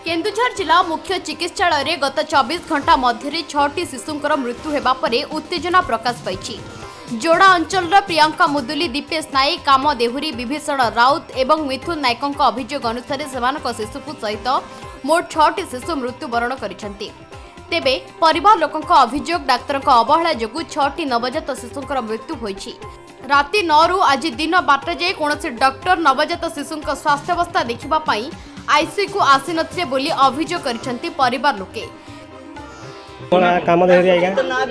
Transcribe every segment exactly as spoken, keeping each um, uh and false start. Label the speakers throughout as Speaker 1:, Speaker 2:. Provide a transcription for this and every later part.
Speaker 1: केन्दुझर जिला मुख्य चिकित्सालय में गत चौबीस घंटा मध्य छटी शिशुंकर मृत्यु होगा पर उत्तेजना प्रकाश पाई। जोड़ा अंचल प्रियंका मुदुली, दीपेश नायक, काम देहुरी, विभीषण राउत एवं मिथुन नायक अभियोग अनुसार शिशुकू सहित मोट छटी शिशु मृत्युवरण करछन्ति। तेबे परिवार लोकंक अभियोग डाक्तर अवहेला जोगु छटी नवजात शिशुंकर मृत्यु होईछि। राति नौ रु आज दिन बारटा जाए कौन डॉक्टर नवजात शिशुंक स्वास्थ्यावस्था देखा आईसीयू को आसी नथिले बोली अभियोग करछन्ति परिवार लोके।
Speaker 2: काम देहरी आइगा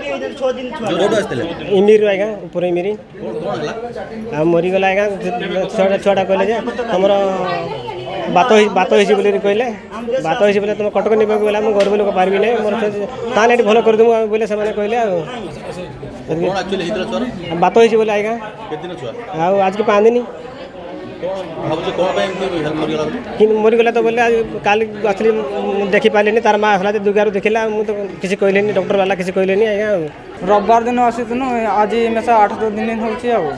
Speaker 2: इमिरी आइगा ऊपर इमिरी आ मरी गला आइगा छुआ छुआटा कहले जे तुमर बात बात होइछि बोली कहले बात होइछि बोले तुम कटक निबा गला हम घर लोक पारबी नै मोर ताने भल कर दमु बोले से माने कहले आ कोन एक्चुअली हितरा छोरा बात होइछि बोले आइगा केदिन छुआ आ आज के पांच दिन कि मरी गला तो बोले काल असली देखी पारे तार माँ हला दुगार देखला मुझे किसी कहले डॉक्टर वाला किसी कहले आज्ञा
Speaker 3: रविवार दिन आसीनु आज मेसा आठ दिन हो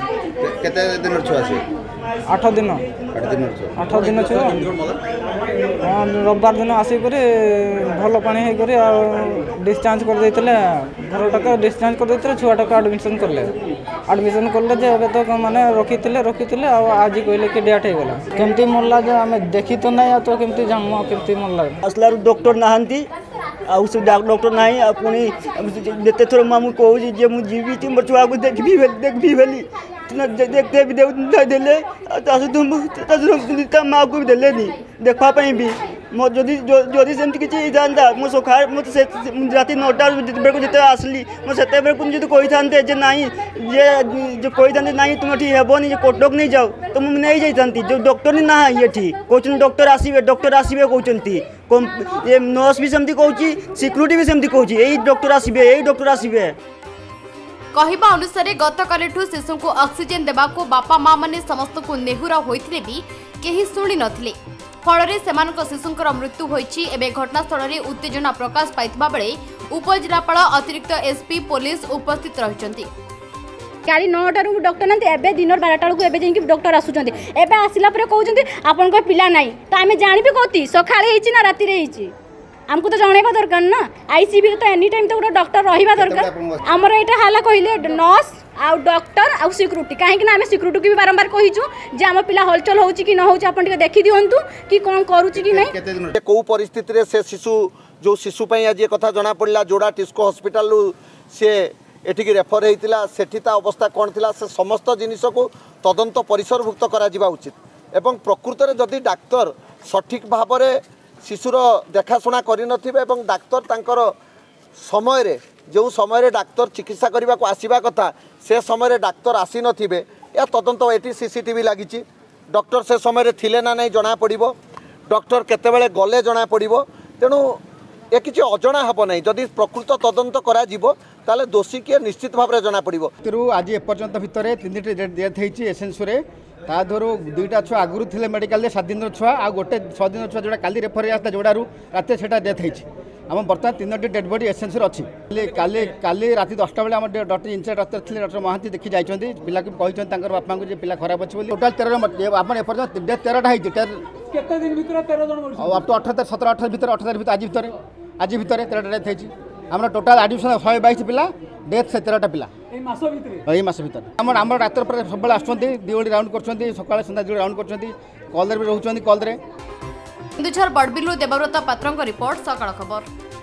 Speaker 3: आठ दिन आठ दिन छुआ हाँ रविवार दिन आसिक भल पानी डिस्चार्ज कर घर टाक डिस्चार्ज कर छुआटा को आडमिशन कले आडमिशन कले तो माने रखी रखी आज कहले कि डेट होगला केमती मरला जे आम देखी तो ना तो केमती जानमु केमती मरला
Speaker 4: आसला डॉक्टर नहांती आउ से डॉक्टर नहीं पुणी जिते थोड़ा मामू कहूँ जे मुझे जीवी थी मोर छुआ को देखी देखी बेली देखते भी देले माँ को भी देले नहीं देखापी भी मो जदि जदि सेमती किसी जाता मो सखा मत राति नौटा बेर जिते आसली मुझे कही था जे नाई जे जो कही था नाई तुम ठीक हेबनी कटक नहीं जाओ तो मुझे नहीं जाती जो डॉक्टर नहीं ना ये ठीक कहते डॉक्टर आसवे डॉक्टर आसवे कहते ये नर्स भी सेमती कहूँ सिक्यूरीटी भी सेमती कहूँ यही डॉक्टर आसवे यही डॉक्टर आसवे
Speaker 1: कहवा अनुसार गतकाली शिशु को ऑक्सीजन देवाको बापा माँ माने समस्त को नेहुरा होइथिले भी केही सुनी नथिले फल शिशुंकर मृत्यु होइछि। एबे घटनास्थल में उत्तेजना प्रकाश पाइथिबा बेले उपजिलापाल अतिरिक्त एसपी पुलिस उपस्थित रहिसंती।
Speaker 5: काली नौटा रू डॉक्टर ना एबे दिन बारटा बेलू एबे जाइए डॉक्टर आसुचंती एबे आसिला परे कहउचंती आपन पिला नाही तो आमे जानिबे कति सखाळे हिची ना राति रे हिची आमको तो जनइबा दरकार ना आईसीयू तो एनी टाइम तो गोटे डॉक्टर रहिबा दरकार आमर एटा हाला कहिले नर्स आउ डॉक्टर आउ सिक्यूरीटी कहीं ना आम सिक्यूरीटी की भी बारंबार कहीचु जे आम पिला हलचल होउची कि न होउची आपन टिके देखि दियंतु कि कोन करूची कि नै
Speaker 6: को परिस्थिति रे से शिशु जो शिशु पई आज कथा जना पड़ला जोड़ा टिस्को हॉस्पिटल से एठिक रेफर होइतिला सेठी ता अवस्था कोन थिला से समस्त जिनिस को तदंत परिसरभुक्त करा जिबा उचित एवं प्रकृत रे जदि डाक्टर सठिक भाव रे शिशुर देखाशुना करिनथिबे एवं डाक्तर तांकर समय रे जो समय रे डाक्तर चिकित्सा करने को आसवा कथा से समय डाक्तर आसी नथिबे या तदंत एटी सीसीटीवी लगी डॉक्टर से समय थिले ना नहीं जना पड़ो डॉक्टर केतेबेले गले जना पड़ो तेणु ये किसी अजना हम ना जदि प्रकृत तदंत करा ताले दोषी किए निश्चित भाव में जना पड़ो।
Speaker 7: आज एपर्यंत भितर तीन डेथ होती एसेंसुरे ता धरू दुईटा छुआ आगुरी थे मेडिकल सात दिन छुआ आ गोटे छः दिन छुआ जोड़ा काली रेफर आता जोड़ारू रात से डेथ होती आम बर्तमान तीनो डेड बॉडी एसेंसर अच्छी काली काली राति दसटा बेले आम डॉक्टर इंचार्ज डॉक्टर थे डॉक्टर महांती देखी जाइए पिला कहते बापा को पिला खराब अच्छे टोटाल तेरह आप एपर्यंत डेथ तेरहटा होती अठहत्तर सतर अठर भर अठहत्तर भर आज भर आज भर तेरहटा डेथ होती आम टोटाल एडमिशन शहे बैश पिला डेथ से तेरहटा पिला यही मास भर आम आम डाक्तर सब आसुँच दिवड़ी राउंड कर सकाल सन्ध्या दिवड़ी राउंड कर कल भी रोच कल
Speaker 1: केन्दुझर बड़बिलु देवव्रत पात्र रिपोर्ट सकाळ खबर।